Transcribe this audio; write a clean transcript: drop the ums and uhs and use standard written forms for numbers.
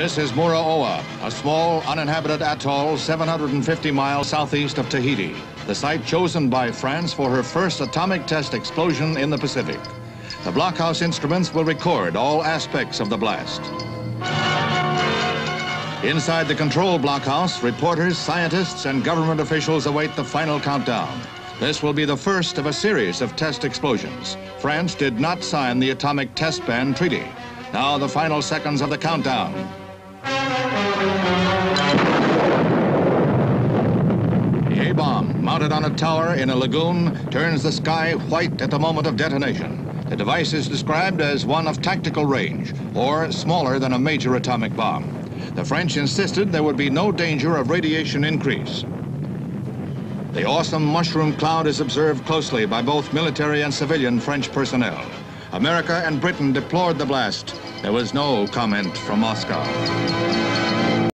This is Muraoa, a small uninhabited atoll 750 miles southeast of Tahiti, the site chosen by France for her first atomic test explosion in the Pacific. The blockhouse instruments will record all aspects of the blast. Inside the control blockhouse, reporters, scientists, and government officials await the final countdown. This will be the first of a series of test explosions. France did not sign the Atomic Test Ban Treaty. Now the final seconds of the countdown. The A-bomb, mounted on a tower in a lagoon, turns the sky white at the moment of detonation. The device is described as one of tactical range, or smaller than a major atomic bomb. The French insisted there would be no danger of radiation increase. The awesome mushroom cloud is observed closely by both military and civilian French personnel. America and Britain deplored the blast. There was no comment from Moscow.